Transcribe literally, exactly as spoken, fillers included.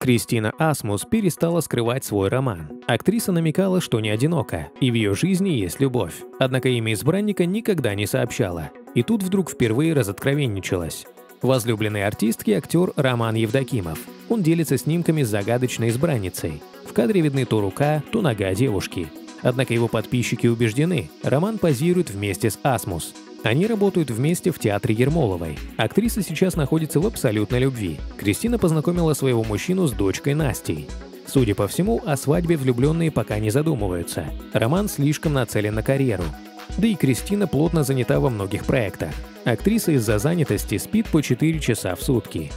Кристина Асмус перестала скрывать свой роман. Актриса намекала, что не одинока, и в ее жизни есть любовь. Однако имя избранника никогда не сообщала. И тут вдруг впервые разоткровенничалась. Возлюбленный артистки – актер Роман Евдокимов. Он делится снимками с загадочной избранницей. В кадре видны то рука, то нога девушки. Однако его подписчики убеждены, Роман позирует вместе с Асмус. Они работают вместе в театре Ермоловой. Актриса сейчас находится в абсолютной любви. Кристина познакомила своего мужчину с дочкой Настей. Судя по всему, о свадьбе влюбленные пока не задумываются. Роман слишком нацелен на карьеру. Да и Кристина плотно занята во многих проектах. Актриса из-за занятости спит по четыре часа в сутки.